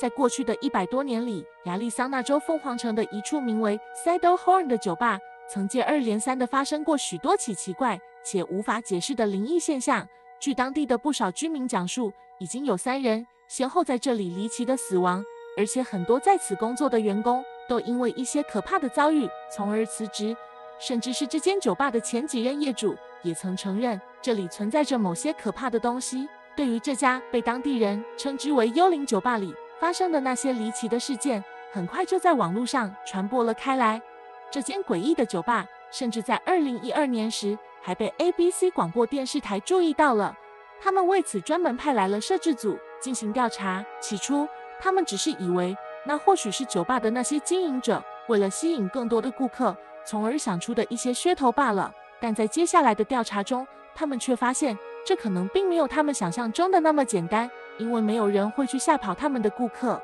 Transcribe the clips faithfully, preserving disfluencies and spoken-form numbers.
在过去的一百多年里，亚利桑那州凤凰城的一处名为 Saddle Horn 的酒吧，曾接二连三地发生过许多起奇怪且无法解释的灵异现象。据当地的不少居民讲述，已经有三人先后在这里离奇的死亡，而且很多在此工作的员工都因为一些可怕的遭遇从而辞职。甚至是这间酒吧的前几任业主也曾承认，这里存在着某些可怕的东西。对于这家被当地人称之为幽灵酒吧里发生的那些离奇的事件，很快就在网络上传播了开来。这间诡异的酒吧甚至在二零一二年时还被 A B C 广播电视台注意到了，他们为此专门派来了摄制组进行调查。起初他们只是以为那或许是酒吧的那些经营者为了吸引更多的顾客从而想出的一些噱头罢了，但在接下来的调查中，他们却发现这可能并没有他们想象中的那么简单，因为没有人会去吓跑他们的顾客。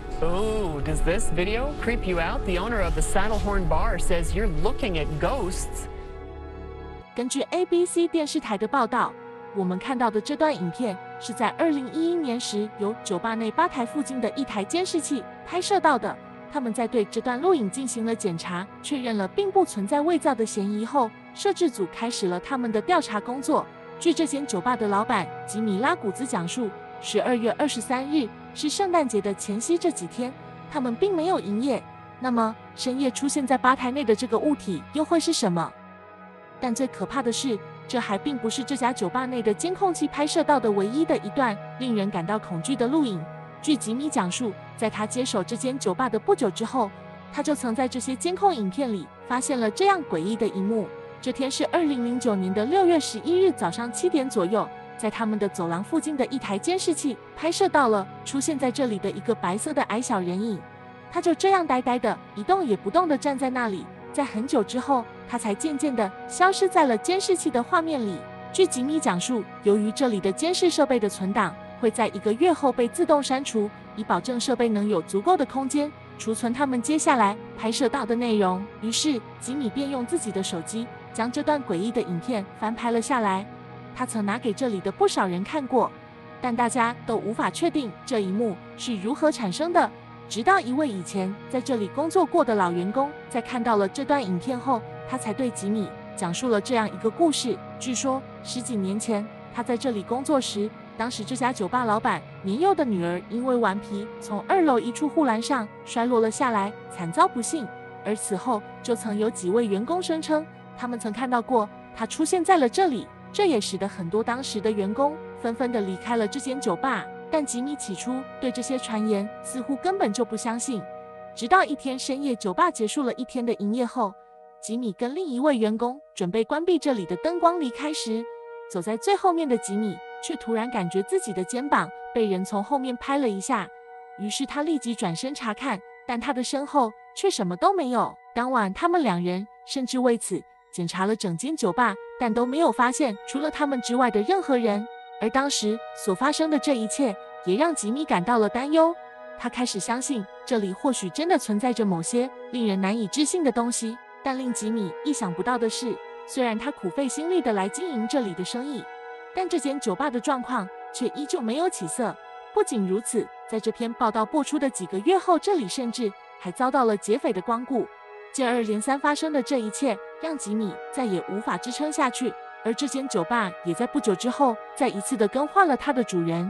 Oh, does this video creep you out? The owner of the Saddlehorn Bar says you're looking at ghosts. 根据 A B C 电视台的报道，我们看到的这段影片是在二零一一年时由酒吧内吧台附近的一台监视器拍摄到的。他们在对这段录影进行了检查，确认了并不存在伪造的嫌疑后，摄制组开始了他们的调查工作。据这间酒吧的老板吉米拉古兹讲述，十二月二十三日是圣诞节的前夕，这几天他们并没有营业。那么深夜出现在吧台内的这个物体又会是什么？但最可怕的是，这还并不是这家酒吧内的监控器拍摄到的唯一的一段令人感到恐惧的录影。据吉米讲述，在他接手这间酒吧的不久之后，他就曾在这些监控影片里发现了这样诡异的一幕。这天是二零零九年的六月十一日早上七点左右，在他们的走廊附近的一台监视器拍摄到了出现在这里的一个白色的矮小人影。他就这样呆呆的一动也不动地站在那里，在很久之后，他才渐渐地消失在了监视器的画面里。据吉米讲述，由于这里的监视设备的存档会在一个月后被自动删除，以保证设备能有足够的空间储存他们接下来拍摄到的内容。于是吉米便用自己的手机将这段诡异的影片翻拍了下来。他曾拿给这里的不少人看过，但大家都无法确定这一幕是如何产生的。直到一位以前在这里工作过的老员工在看到了这段影片后，他才对吉米讲述了这样一个故事。据说十几年前他在这里工作时，当时这家酒吧老板年幼的女儿因为顽皮从二楼一处护栏上摔落了下来，惨遭不幸。而此后就曾有几位员工声称他们曾看到过他出现在了这里，这也使得很多当时的员工纷纷地离开了这间酒吧。但吉米起初对这些传言似乎根本就不相信，直到一天深夜，酒吧结束了一天的营业后，吉米跟另一位员工准备关闭这里的灯光离开时，走在最后面的吉米却突然感觉自己的肩膀被人从后面拍了一下，于是他立即转身查看，但他的身后却什么都没有。当晚他们两人甚至为此检查了整间酒吧，但都没有发现除了他们之外的任何人。而当时所发生的这一切也让吉米感到了担忧，他开始相信这里或许真的存在着某些令人难以置信的东西。但令吉米意想不到的是，虽然他苦费心力的来经营这里的生意，但这间酒吧的状况却依旧没有起色。不仅如此，在这篇报道播出的几个月后，这里甚至还遭到了劫匪的光顾。接二连三发生的这一切让吉米再也无法支撑下去，而这间酒吧也在不久之后再一次的更换了它的主人。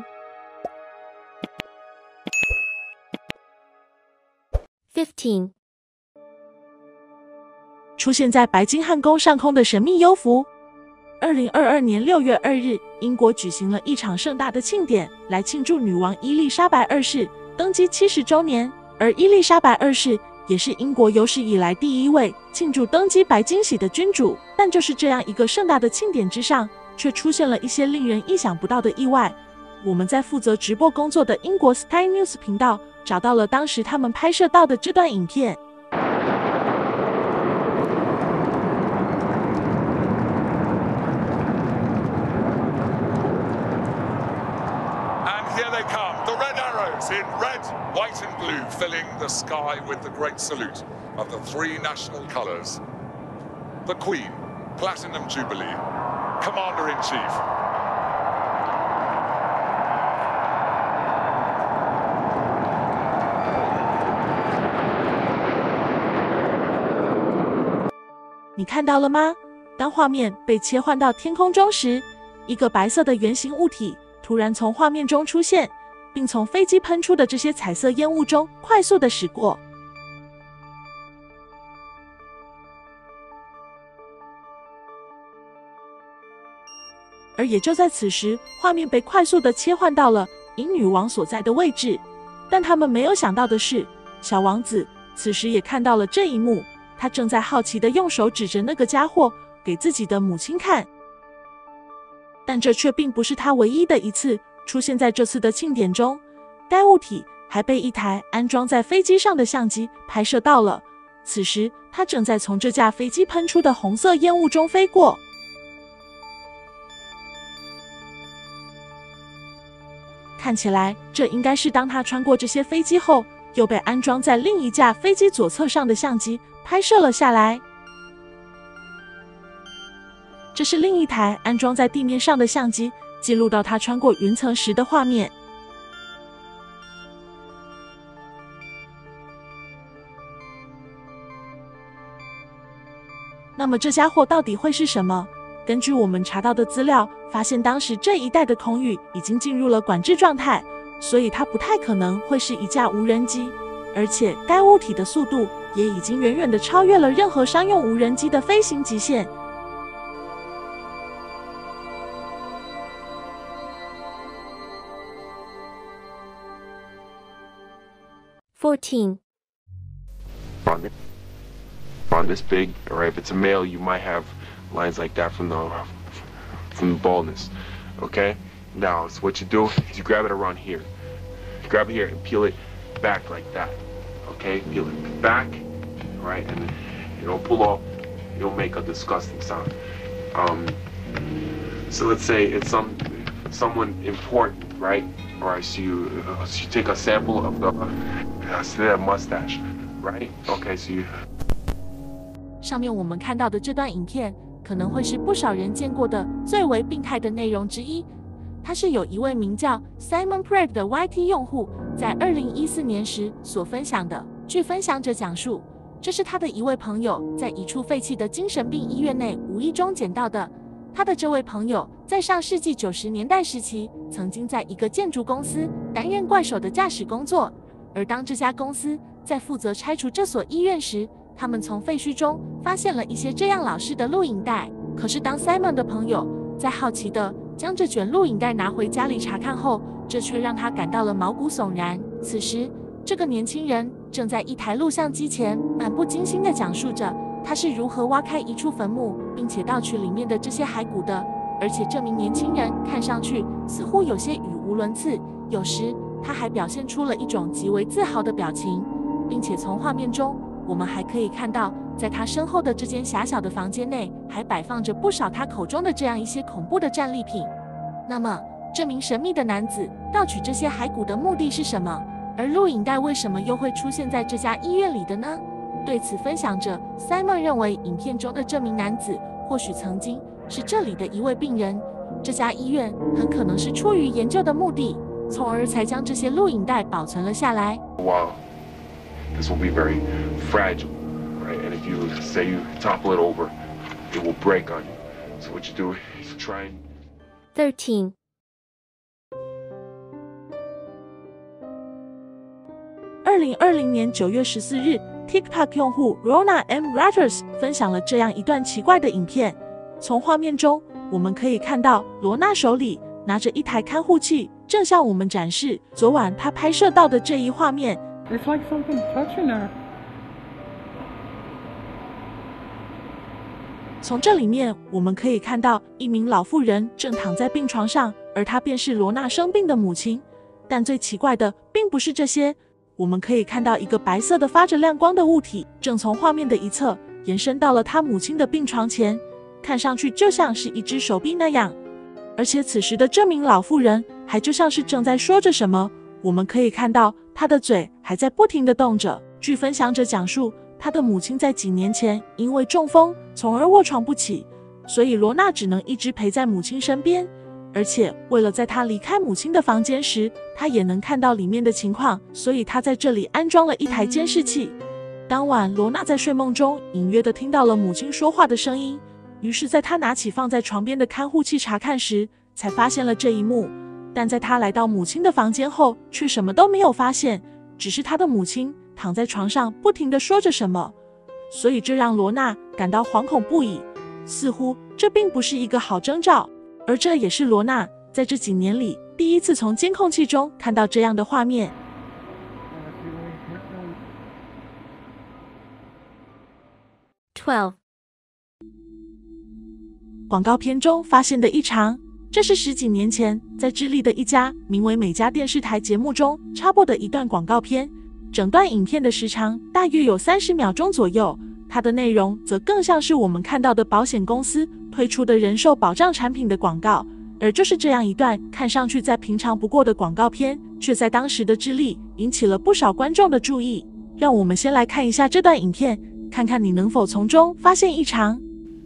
fifteen 出现在白金汉宫上空的神秘幽浮。二零二二年六月二日，英国举行了一场盛大的庆典，来庆祝女王伊丽莎白二世登基七十周年。而伊丽莎白二世也是英国有史以来第一位庆祝登基白金禧的君主。但就是这样一个盛大的庆典之上，却出现了一些令人意想不到的意外。我们在负责直播工作的英国 Sky News 频道找到了当时他们拍摄到的这段影片。 In red, white and blue, filling the sky with the great salute of the three national colours. The Queen, Platinum Jubilee, Commander-in-Chief. 你看到了吗？当画面被切换到天空中时，一个白色的圆形物体突然从画面中出现，并从飞机喷出的这些彩色烟雾中快速地驶过。而也就在此时，画面被快速地切换到了银女王所在的位置。但他们没有想到的是，小王子此时也看到了这一幕，他正在好奇地用手指着那个家伙给自己的母亲看。但这却并不是他唯一的一次出现在这次的庆典中，该物体还被一台安装在飞机上的相机拍摄到了。此时，它正在从这架飞机喷出的红色烟雾中飞过。看起来，这应该是当他穿过这些飞机后，又被安装在另一架飞机左侧上的相机拍摄了下来。这是另一台安装在地面上的相机记录到他穿过云层时的画面。那么这家伙到底会是什么？根据我们查到的资料，发现当时这一带的空域已经进入了管制状态，所以它不太可能会是一架无人机，而且该物体的速度也已经远远地超越了任何商用无人机的飞行极限。 fourteen. On this big, all right. If it's a male, you might have lines like that from the from the baldness. Okay. Now, so what you do is you grab it around here. You grab it here and peel it back like that. Okay. Peel it back, all right, and you don't pull off. You'll make a disgusting sound. Um. So let's say it's some someone important, right? All right. So you uh, so you take a sample of the uh, so that mustache, right? Okay. So you. 上面我们看到的这段影片，可能会是不少人见过的最为病态的内容之一。它是有一位名叫 Simon Prague 的 Y T 用户在二零一四年时所分享的。据分享者讲述，这是他的一位朋友在一处废弃的精神病医院内无意中捡到的。他的这位朋友在上世纪九十年代时期，曾经在一个建筑公司担任怪手的驾驶工作。而当这家公司在负责拆除这所医院时，他们从废墟中发现了一些这样老式的录影带。可是当 Simon 的朋友在好奇地将这卷录影带拿回家里查看后，这却让他感到了毛骨悚然。此时，这个年轻人正在一台录像机前漫不经心地讲述着他是如何挖开一处坟墓，并且盗取里面的这些骸骨的。而且这名年轻人看上去似乎有些语无伦次，有时他还表现出了一种极为自豪的表情，并且从画面中我们还可以看到，在他身后的这间狭小的房间内，还摆放着不少他口中的这样一些恐怖的战利品。那么，这名神秘的男子盗取这些骸骨的目的是什么？而录影带为什么又会出现在这家医院里的呢？对此，分享者 Simon 认为，影片中的这名男子或许曾经是这里的一位病人，这家医院很可能是出于研究的目的，从而才将这些录影带保存了下来。 Wow. This will be very fragile, right? And if you say you topple it over, it will break on you. So what you do is try and. thirteen. 二零二零年九月十四日 ，TikTok 用户 Rona M. Ratters 分享了这样一段奇怪的影片。从画面中，我们可以看到罗娜手里拿着一台看护器，正向我们展示昨晚他拍摄到的这一画面。 It's like something's touching her. 从这里面，我们可以看到一名老妇人正躺在病床上，而她便是罗娜生病的母亲。但最奇怪的并不是这些，我们可以看到一个白色的发着亮光的物体，正从画面的一侧延伸到了她母亲的病床前，看上去就像是一只手臂那样。而且此时的这名老妇人还就像是正在说着什么，我们可以看到她的嘴还在不停地动着。据分享者讲述，她的母亲在几年前因为中风，从而卧床不起，所以罗娜只能一直陪在母亲身边。而且为了在她离开母亲的房间时，她也能看到里面的情况，所以她在这里安装了一台监视器。 当晚，罗娜在睡梦中隐约地听到了母亲说话的声音，于是在她拿起放在床边的看护器查看时，才发现了这一幕。但在她来到母亲的房间后，却什么都没有发现，只是她的母亲躺在床上不停地说着什么，所以这让罗娜感到惶恐不已，似乎这并不是一个好征兆。而这也是罗娜在这几年里第一次从监控器中看到这样的画面。 twelve. 广告片中发现的异常，这是十几年前在智利的一家名为美加电视台节目中插播的一段广告片，整段影片的时长大约有三十秒钟左右，它的内容则更像是我们看到的保险公司推出的人寿保障产品的广告。而就是这样一段看上去再平常不过的广告片，却在当时的智利引起了不少观众的注意。让我们先来看一下这段影片，看看你能否从中发现异常。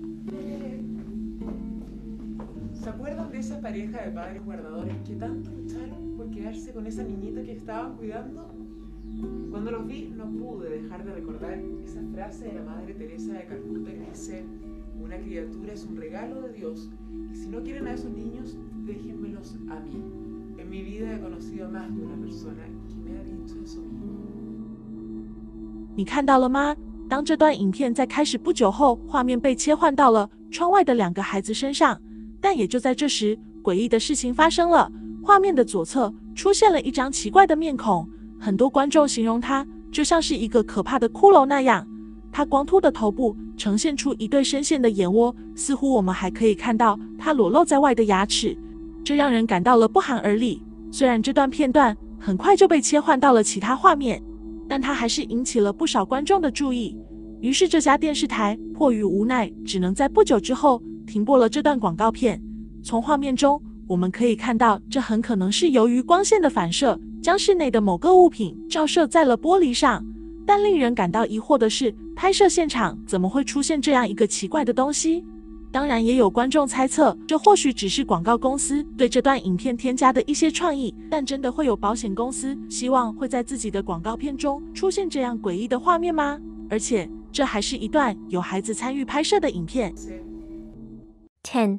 ¿Se acuerdan de esa pareja de padres guardadores que tanto lucharon por quedarse con esa niñita que estaban cuidando? Cuando los vi, no pude dejar de recordar esa frase de la Madre Teresa de Calcuta que dice: una criatura es un regalo de Dios, y si no quieren a esos niños, déjenmelos a mí. En mi vida he conocido más de una persona que me ha dicho eso mismo. 你看到了吗？当这段影片在开始不久后，画面被切换到了窗外的两个孩子身上。但也就在这时，诡异的事情发生了。画面的左侧出现了一张奇怪的面孔，很多观众形容它就像是一个可怕的骷髅那样。它光秃的头部呈现出一对深陷的眼窝，似乎我们还可以看到它裸露在外的牙齿，这让人感到了不寒而栗。虽然这段片段很快就被切换到了其他画面，但它还是引起了不少观众的注意。于是这家电视台迫于无奈，只能在不久之后停播了这段广告片。从画面中我们可以看到，这很可能是由于光线的反射，将室内的某个物品照射在了玻璃上。但令人感到疑惑的是，拍摄现场怎么会出现这样一个奇怪的东西？当然，也有观众猜测，这或许只是广告公司对这段影片添加的一些创意。但真的会有保险公司希望会在自己的广告片中出现这样诡异的画面吗？而且，这还是一段有孩子参与拍摄的影片。 ten.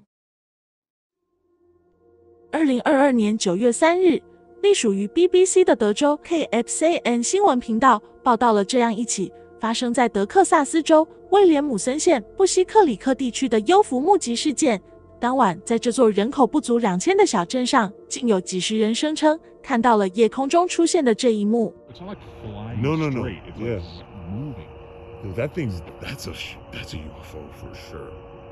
二零二二年九月三日，隶属于 B B C 的德州 K X A N 新闻频道报道了这样一起发生在德克萨斯州威廉姆森县布希克里克地区的幽浮目击事件。当晚，在这座人口不足两千的小镇上，竟有几十人声称看到了夜空中出现的这一幕。 No, no, no. Yeah. Dude, that thing's that's a that's a U F O for sure.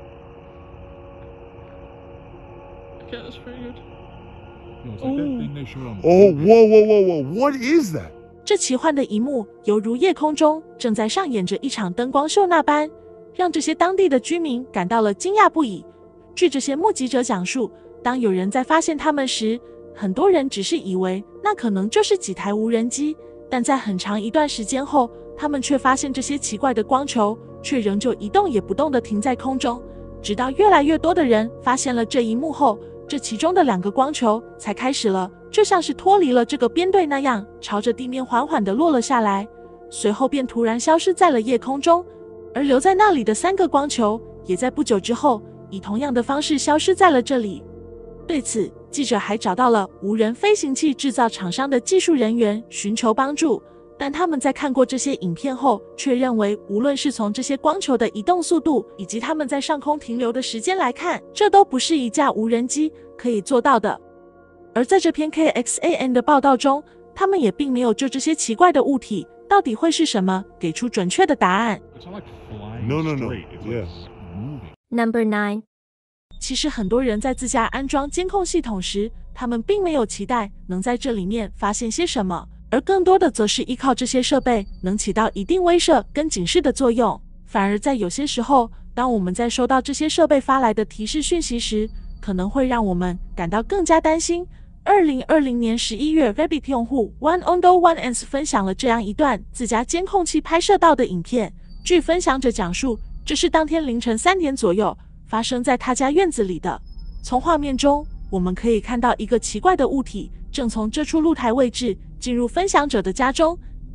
Yeah, that's pretty good. No, it's like that thing they showed on. Oh, whoa, whoa, whoa, whoa! What is that? 这奇幻的一幕，犹如夜空中正在上演着一场灯光秀那般，让这些当地的居民感到了惊讶不已。据这些目击者讲述，当有人在发现他们时，很多人只是以为那可能就是几台无人机，但在很长一段时间后，他们却发现这些奇怪的光球却仍旧一动也不动地停在空中。直到越来越多的人发现了这一幕后，这其中的两个光球才开始了，就像是脱离了这个编队那样，朝着地面缓缓地落了下来，随后便突然消失在了夜空中。而留在那里的三个光球，也在不久之后以同样的方式消失在了这里。对此，记者还找到了无人飞行器制造厂商的技术人员寻求帮助，但他们在看过这些影片后，却认为无论是从这些光球的移动速度，以及他们在上空停留的时间来看，这都不是一架无人机可以做到的。而在这篇 K X A N 的报道中，他们也并没有就这些奇怪的物体到底会是什么给出准确的答案。 No, no, no. Yeah. Number nine. 其实很多人在自家安装监控系统时，他们并没有期待能在这里面发现些什么，而更多的则是依靠这些设备能起到一定威慑跟警示的作用。反而在有些时候，当我们在收到这些设备发来的提示讯息时，可能会让我们感到更加担心。二零二零年十一月 Reddit 用户 One Ondo One Ans 分享了这样一段自家监控器拍摄到的影片。据分享者讲述，这是当天凌晨三点左右发生在他家院子里的。从画面中，我们可以看到一个奇怪的物体正从这处露台位置进入分享者的家中。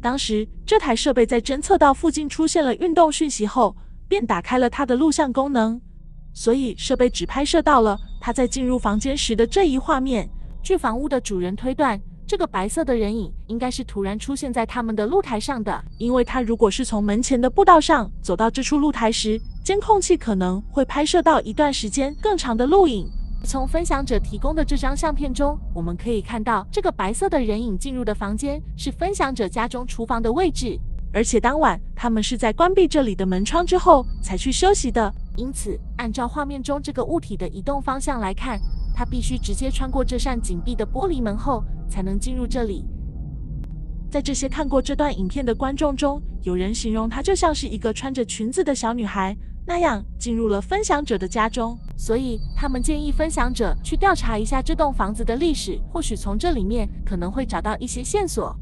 当时这台设备在侦测到附近出现了运动讯息后，便打开了它的录像功能，所以设备只拍摄到了他在进入房间时的这一画面。据房屋的主人推断，这个白色的人影应该是突然出现在他们的露台上的，因为他如果是从门前的步道上走到这处露台时，监控器可能会拍摄到一段时间更长的录影。从分享者提供的这张相片中，我们可以看到这个白色的人影进入的房间是分享者家中厨房的位置，而且当晚他们是在关闭这里的门窗之后才去休息的，因此按照画面中这个物体的移动方向来看，它必须直接穿过这扇紧闭的玻璃门后才能进入这里。在这些看过这段影片的观众中，有人形容她就像是一个穿着裙子的小女孩那样进入了分享者的家中，所以他们建议分享者去调查一下这栋房子的历史，或许从这里面可能会找到一些线索。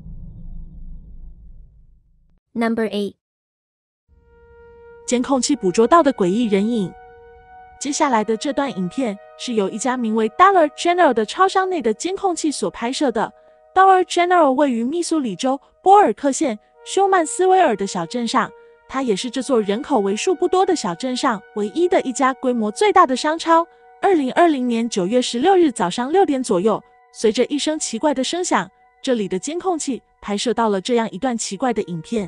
Number eight. 监控器捕捉到的诡异人影。接下来的这段影片是由一家名为 Dollar General 的超商内的监控器所拍摄的。Dollar General 位于密苏里州波尔克县休曼斯威尔的小镇上，它也是这座人口为数不多的小镇上唯一的一家规模最大的商超。二零二零年九月十六日早上六点左右，随着一声奇怪的声响，这里的监控器拍摄到了这样一段奇怪的影片。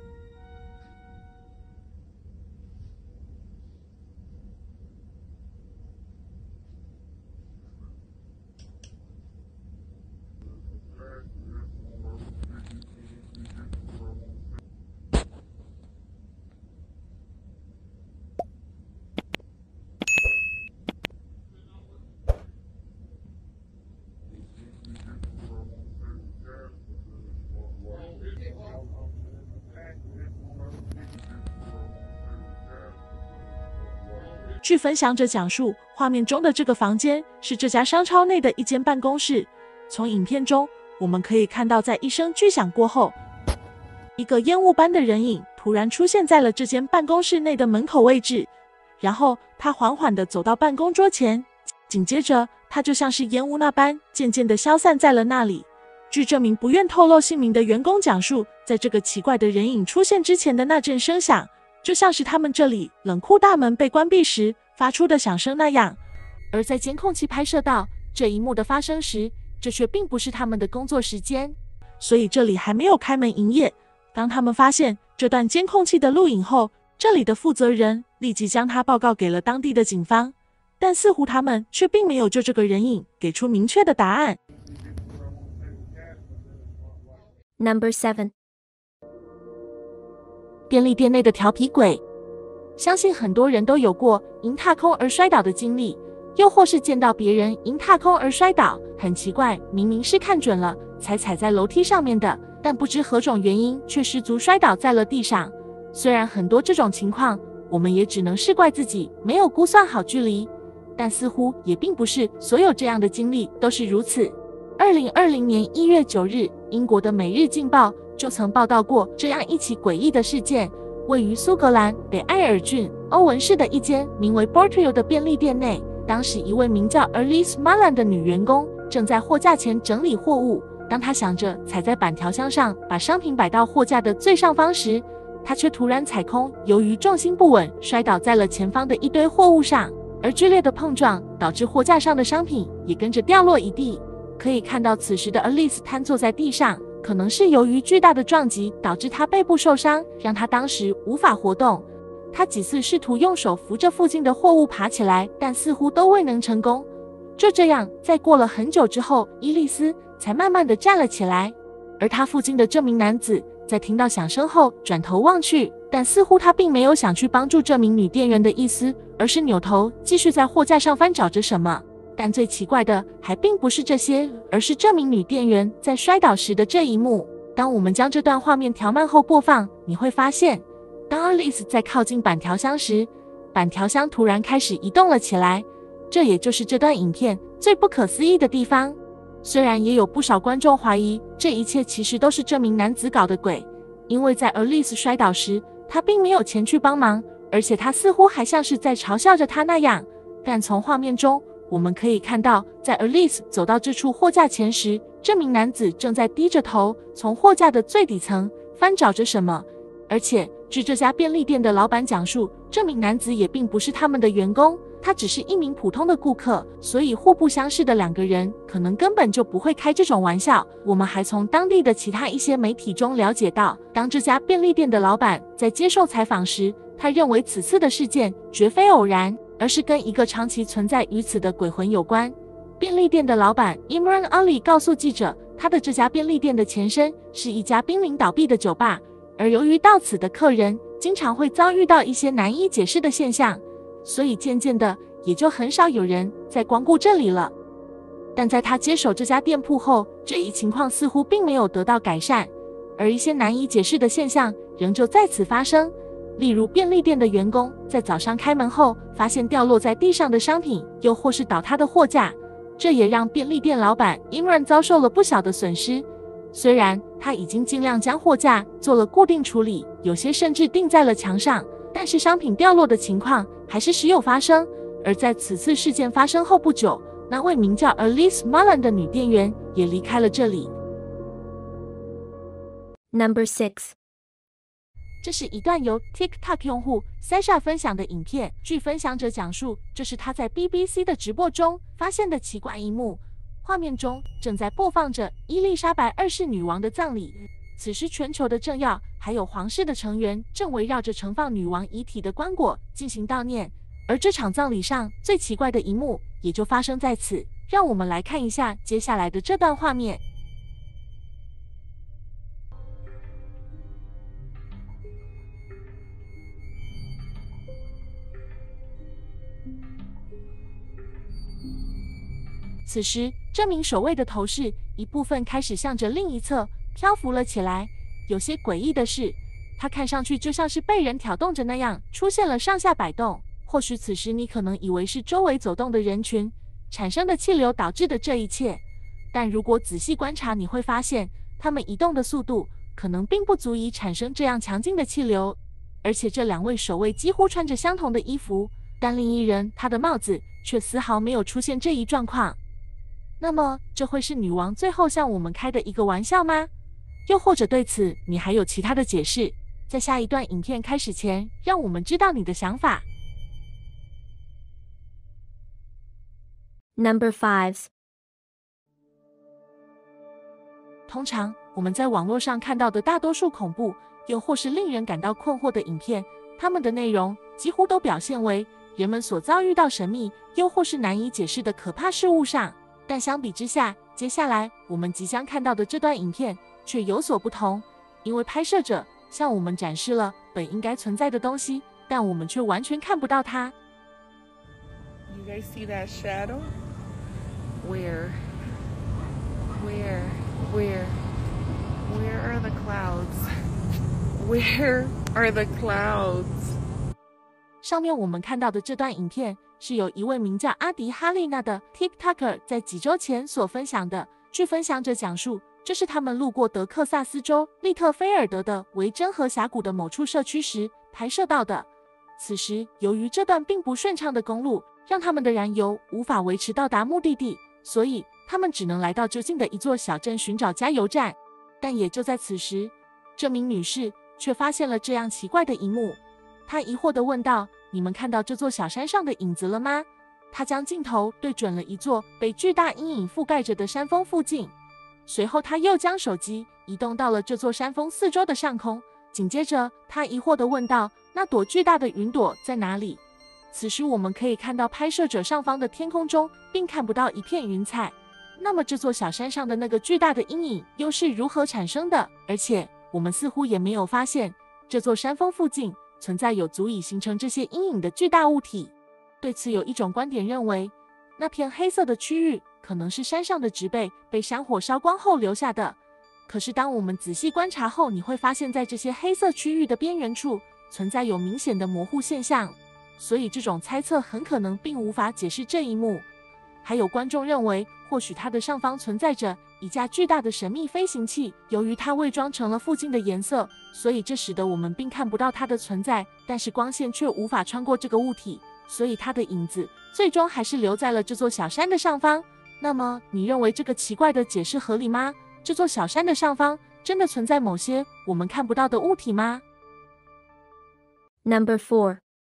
据分享者讲述，画面中的这个房间是这家商超内的一间办公室。从影片中我们可以看到，在一声巨响过后，一个烟雾般的人影突然出现在了这间办公室内的门口位置，然后他缓缓地走到办公桌前，紧接着他就像是烟雾那般渐渐地消散在了那里。据这名不愿透露姓名的员工讲述，在这个奇怪的人影出现之前的那阵声响，就像是他们这里冷库大门被关闭时发出的响声那样。而在监控器拍摄到这一幕的发生时，这却并不是他们的工作时间，所以这里还没有开门营业。当他们发现这段监控器的录影后，这里的负责人立即将它报告给了当地的警方，但似乎他们却并没有就这个人影给出明确的答案。 Number seven. 便利店内的调皮鬼。相信很多人都有过因踏空而摔倒的经历，又或是见到别人因踏空而摔倒，很奇怪，明明是看准了才踩在楼梯上面的，但不知何种原因却失足摔倒在了地上。虽然很多这种情况，我们也只能是怪自己没有估算好距离，但似乎也并不是所有这样的经历都是如此。二零二零年一月九日，英国的《每日镜报》就曾报道过这样一起诡异的事件。位于苏格兰北爱尔郡欧文市的一间名为 Bortrio 的便利店内，当时一位名叫 Elise Mullen 的女员工正在货架前整理货物。当她想着踩在板条箱上把商品摆到货架的最上方时，她却突然踩空，由于重心不稳摔倒在了前方的一堆货物上，而剧烈的碰撞导致货架上的商品也跟着掉落一地。可以看到此时的 Elise 瘫坐在地上，可能是由于巨大的撞击导致他背部受伤，让他当时无法活动。他几次试图用手扶着附近的货物爬起来，但似乎都未能成功。就这样，在过了很久之后，伊丽丝才慢慢地站了起来。而他附近的这名男子在听到响声后转头望去，但似乎他并没有想去帮助这名女店员的意思，而是扭头继续在货架上翻找着什么。但最奇怪的还并不是这些，而是这名女店员在摔倒时的这一幕。当我们将这段画面调慢后播放，你会发现，当 Elise 在靠近板条箱时，板条箱突然开始移动了起来。这也就是这段影片最不可思议的地方。虽然也有不少观众怀疑这一切其实都是这名男子搞的鬼，因为在 Elise 摔倒时，他并没有前去帮忙，而且他似乎还像是在嘲笑着他那样。但从画面中我们可以看到，在 Elise 走到这处货架前时， 这名男子正在低着头从货架的最底层翻找着什么，而且据这家便利店的老板讲述，这名男子也并不是他们的员工，他只是一名普通的顾客，所以互不相识的两个人可能根本就不会开这种玩笑。我们还从当地的其他一些媒体中了解到，当这家便利店的老板在接受采访时，他认为此次的事件绝非偶然，而是跟一个长期存在于此的鬼魂有关。便利店的老板 Imran Ali 告诉记者，他的这家便利店的前身是一家濒临倒闭的酒吧，而由于到此的客人经常会遭遇到一些难以解释的现象，所以渐渐的也就很少有人在光顾这里了。但在他接手这家店铺后，这一情况似乎并没有得到改善，而一些难以解释的现象仍旧在此发生。例如便利店的员工在早上开门后发现掉落在地上的商品，又或是倒塌的货架，这也让便利店老板 Imran 遭受了不小的损失。虽然他已经尽量将货架做了固定处理，有些甚至钉在了墙上，但是商品掉落的情况还是时有发生。而在此次事件发生后不久，那位名叫 Alice Mullen 的女店员也离开了这里。 Number six. 这是一段由 TikTok 用户 Sasha 分享的影片。据分享者讲述，这是他在 B B C 的直播中发现的奇怪一幕。画面中正在播放着伊丽莎白二世女王的葬礼。此时，全球的政要还有皇室的成员正围绕着盛放女王遗体的棺椁进行悼念。而这场葬礼上最奇怪的一幕也就发生在此。让我们来看一下接下来的这段画面。此时，这名守卫的头饰一部分开始向着另一侧漂浮了起来。有些诡异的是，它看上去就像是被人挑动着那样，出现了上下摆动。或许此时你可能以为是周围走动的人群产生的气流导致的这一切，但如果仔细观察，你会发现它们移动的速度可能并不足以产生这样强劲的气流。而且这两位守卫几乎穿着相同的衣服，但另一人他的帽子却丝毫没有出现这一状况。那么，这会是女王最后向我们开的一个玩笑吗？又或者对此你还有其他的解释？在下一段影片开始前，让我们知道你的想法。 Number five. 通常我们在网络上看到的大多数恐怖，又或是令人感到困惑的影片，它们的内容几乎都表现为人们所遭遇到神秘又或是难以解释的可怕事物上。但相比之下，接下来我们即将看到的这段影片却有所不同，因为拍摄者向我们展示了本应该存在的东西，但我们却完全看不到它。 You guys see that shadow? Where? Where? Where? Where are the clouds? Where are the clouds? 上面我们看到的这段影片是由一位名叫阿迪哈利娜的 TikToker 在几周前所分享的。据分享者讲述，这是他们路过德克萨斯州利特菲尔德的维珍河峡谷的某处社区时拍摄到的。此时，由于这段并不顺畅的公路让他们的燃油无法维持到达目的地，所以他们只能来到就近的一座小镇寻找加油站。但也就在此时，这名女士却发现了这样奇怪的一幕。她疑惑地问道：“你们看到这座小山上的影子了吗？”她将镜头对准了一座被巨大阴影覆盖着的山峰附近。随后，她又将手机移动到了这座山峰四周的上空。紧接着，她疑惑地问道：“那朵巨大的云朵在哪里？”此时，我们可以看到拍摄者上方的天空中并看不到一片云彩。那么，这座小山上的那个巨大的阴影又是如何产生的？而且，我们似乎也没有发现这座山峰附近存在有足以形成这些阴影的巨大物体。对此，有一种观点认为，那片黑色的区域可能是山上的植被被山火烧光后留下的。可是，当我们仔细观察后，你会发现在这些黑色区域的边缘处存在有明显的模糊现象。所以，这种猜测很可能并无法解释这一幕。还有观众认为，或许它的上方存在着一架巨大的神秘飞行器，由于它伪装成了附近的颜色，所以这使得我们并看不到它的存在，但是光线却无法穿过这个物体，所以它的影子最终还是留在了这座小山的上方。 那么，你认为这个奇怪的解释合理吗？这座小山的上方真的存在某些我们看不到的物体吗？ Number four.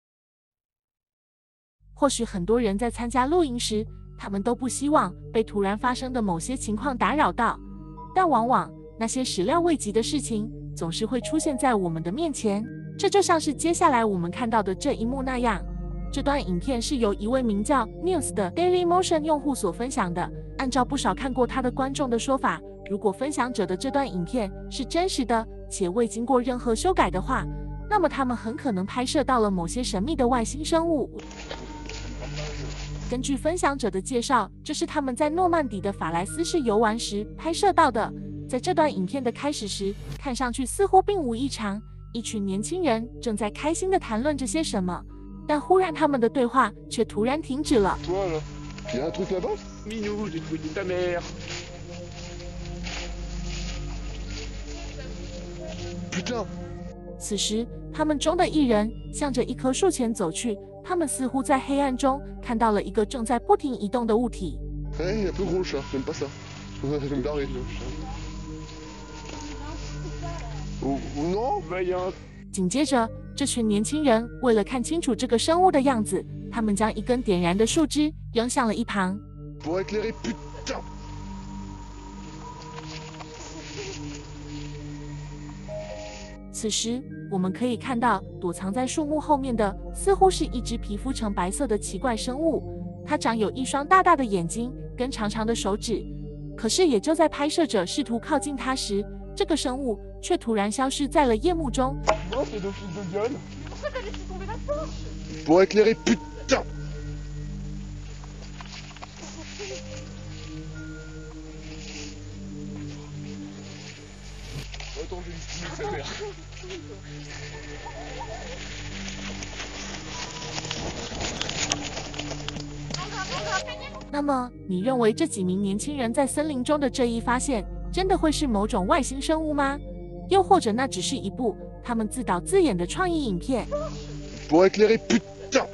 或许很多人在参加露营时，他们都不希望被突然发生的某些情况打扰到，但往往那些始料未及的事情总是会出现在我们的面前。这就像是接下来我们看到的这一幕那样。这段影片是由一位名叫 News 的 Dailymotion 用户所分享的。按照不少看过他的观众的说法，如果分享者的这段影片是真实的且未经过任何修改的话，那么他们很可能拍摄到了某些神秘的外星生物。根据分享者的介绍，这是他们在诺曼底的法莱斯市游玩时拍摄到的。在这段影片的开始时，看上去似乎并无异常，一群年轻人正在开心地谈论着些什么，但忽然他们的对话却突然停止了。 Minou, j'ai fouetté ta mère. Putain. 此时，他们中的一人向着一棵树前走去，他们似乎在黑暗中看到了一个正在不停移动的物体。 Ouais, un peu gros le chat, j'aime pas ça. Je vais me barrer le chat. Oh, non, vaillant. 紧接着，这群年轻人为了看清楚这个生物的样子，他们将一根点燃的树枝扔向了一旁。 Pour éclairer, putain. 此时，我们可以看到躲藏在树木后面的，似乎是一只皮肤呈白色的奇怪生物。它长有一双大大的眼睛跟长长的手指。可是，也就在拍摄者试图靠近它时，这个生物却突然消失在了夜幕中。 Pour éclairer, putain. Attends, je vais me sa mère. 那么，你认为这几名年轻人在森林中的这一发现，真的会是某种外星生物吗？又或者那只是一部他们自导自演的创意影片？ Pour éclairer, putain.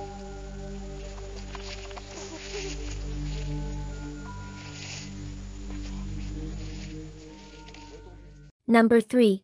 Number three.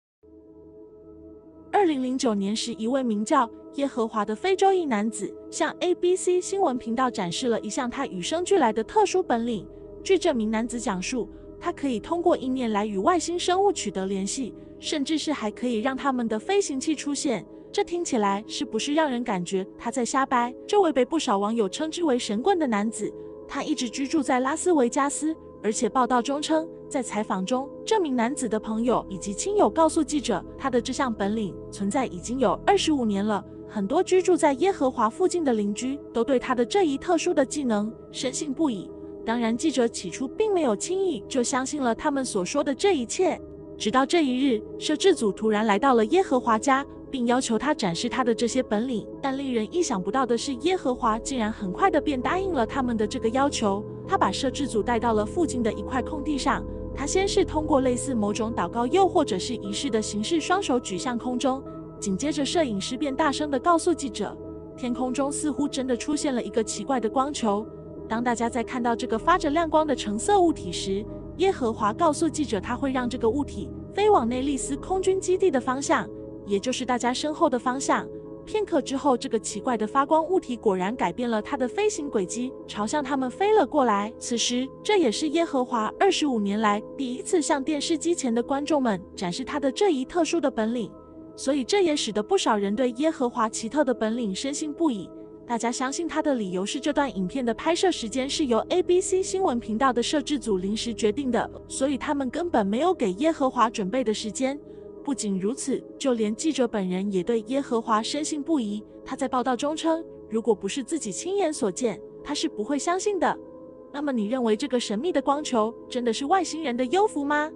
二零零九年时，一位名叫耶和华的非洲裔男子向 A B C 新闻频道展示了一项他与生俱来的特殊本领。据这名男子讲述，他可以通过意念来与外星生物取得联系，甚至是还可以让他们的飞行器出现。这听起来是不是让人感觉他在瞎掰？这位被不少网友称之为神棍的男子，他一直居住在拉斯维加斯，而且报道中称，在采访中，这名男子的朋友以及亲友告诉记者，他的这项本领存在已经有二十五年了。很多居住在耶和华附近的邻居都对他的这一特殊的技能深信不疑。当然，记者起初并没有轻易就相信了他们所说的这一切。直到这一日，摄制组突然来到了耶和华家，并要求他展示他的这些本领。但令人意想不到的是，耶和华竟然很快的便答应了他们的这个要求。他把摄制组带到了附近的一块空地上，他先是通过类似某种祷告又或者是仪式的形式，双手举向空中。紧接着，摄影师便大声地告诉记者，天空中似乎真的出现了一个奇怪的光球。当大家在看到这个发着亮光的橙色物体时，耶和华告诉记者，他会让这个物体飞往内利斯空军基地的方向，也就是大家身后的方向。片刻之后，这个奇怪的发光物体果然改变了它的飞行轨迹，朝向他们飞了过来。此时，这也是耶和华二十五年来第一次向电视机前的观众们展示他的这一特殊的本领。所以这也使得不少人对耶和华奇特的本领深信不疑。大家相信他的理由是，这段影片的拍摄时间是由 A B C 新闻频道的摄制组临时决定的，所以他们根本没有给耶和华准备的时间。不仅如此，就连记者本人也对耶和华深信不疑。他在报道中称，如果不是自己亲眼所见，他是不会相信的。那么你认为这个神秘的光球真的是外星人的幽浮吗？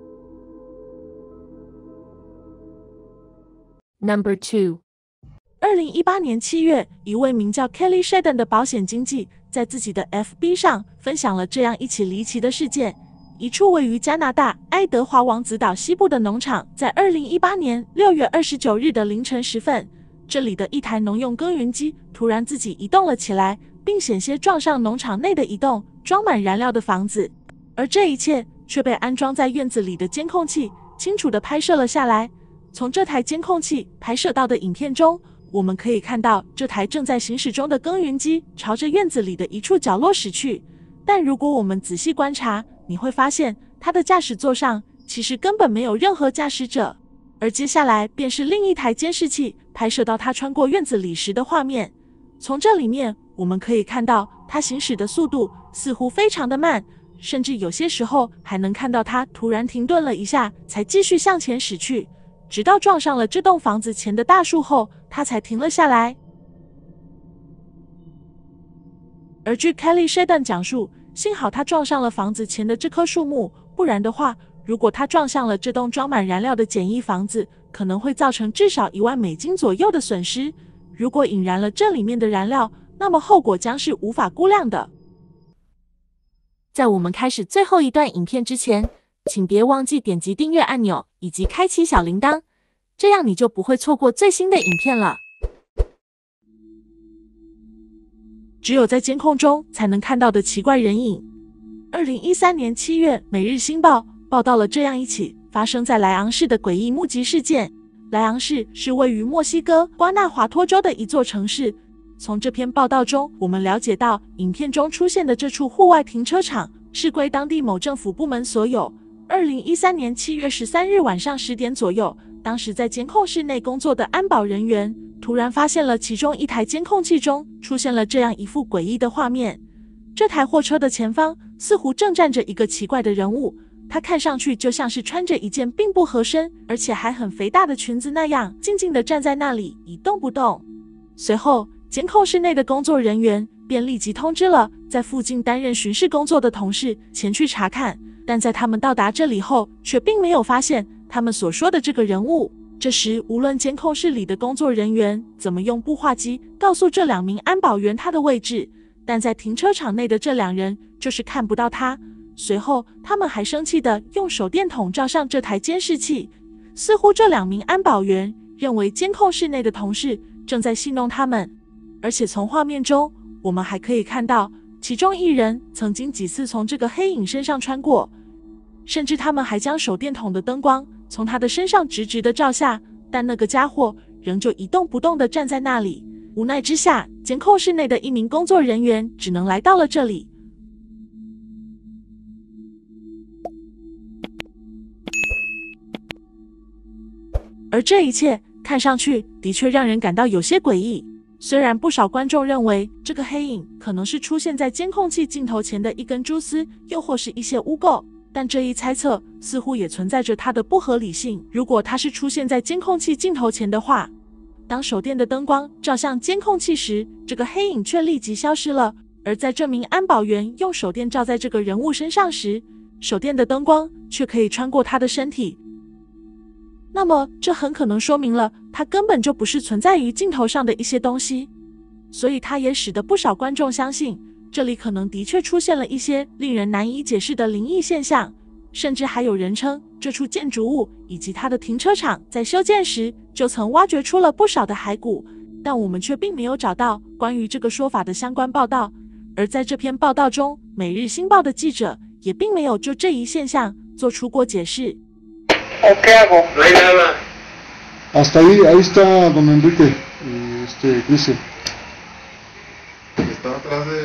Number two. 二零一八年七月，一位名叫 Kelly Shedden 的保险经纪在自己的 F B 上分享了这样一起离奇的事件。一处位于加拿大爱德华王子岛西部的农场，在二零一八年六月二十九日的凌晨时分，这里的一台农用耕耘机突然自己移动了起来，并险些撞上农场内的一栋装满燃料的房子，而这一切却被安装在院子里的监控器清楚地拍摄了下来。从这台监控器拍摄到的影片中，我们可以看到这台正在行驶中的耕耘机朝着院子里的一处角落驶去。但如果我们仔细观察，你会发现它的驾驶座上其实根本没有任何驾驶者。而接下来便是另一台监视器拍摄到它穿过院子里时的画面。从这里面我们可以看到它行驶的速度似乎非常的慢，甚至有些时候还能看到它突然停顿了一下，才继续向前驶去，直到撞上了这栋房子前的大树后，它才停了下来。而据 Kelly Shedden 讲述，幸好他撞上了房子前的这棵树木，不然的话，如果他撞向了这栋装满燃料的简易房子，可能会造成至少一万美金左右的损失。如果引燃了这里面的燃料，那么后果将是无法估量的。在我们开始最后一段影片之前，请别忘记点击订阅按钮以及开启小铃铛，这样你就不会错过最新的影片了。只有在监控中才能看到的奇怪人影。二零一三年七月，《每日新报》报道了这样一起发生在莱昂市的诡异目击事件。莱昂市是位于墨西哥瓜纳华托州的一座城市。从这篇报道中，我们了解到，影片中出现的这处户外停车场是归当地某政府部门所有。二零一三年七月十三日晚上十点左右，当时在监控室内工作的安保人员突然发现了其中一台监控器中出现了这样一幅诡异的画面。这台货车的前方似乎正站着一个奇怪的人物，他看上去就像是穿着一件并不合身而且还很肥大的裙子那样，静静地站在那里一动不动。随后监控室内的工作人员便立即通知了在附近担任巡视工作的同事前去查看，但在他们到达这里后，却并没有发现他们所说的这个人物。这时，无论监控室里的工作人员怎么用步话机告诉这两名安保员他的位置，但在停车场内的这两人就是看不到他。随后，他们还生气地用手电筒照上这台监视器，似乎这两名安保员认为监控室内的同事正在戏弄他们。而且从画面中，我们还可以看到其中一人曾经几次从这个黑影身上穿过，甚至他们还将手电筒的灯光从他的身上直直地照下，但那个家伙仍旧一动不动地站在那里。无奈之下，监控室内的一名工作人员只能来到了这里。而这一切看上去的确让人感到有些诡异。虽然不少观众认为这个黑影可能是出现在监控器镜头前的一根蛛丝，又或是一些污垢，但这一猜测似乎也存在着它的不合理性。如果它是出现在监控器镜头前的话，当手电的灯光照向监控器时，这个黑影却立即消失了。而在这名安保员用手电照在这个人物身上时，手电的灯光却可以穿过他的身体。那么这很可能说明了它根本就不是存在于镜头上的一些东西，所以它也使得不少观众相信这里可能的确出现了一些令人难以解释的灵异现象。甚至还有人称这处建筑物以及它的停车场在修建时就曾挖掘出了不少的骸骨，但我们却并没有找到关于这个说法的相关报道。而在这篇报道中，每日新报的记者也并没有就这一现象做出过解释。 ¿Qué hago? No hay nada. Hasta ahí, ahí está don Enrique y este Cristian. Está atrás de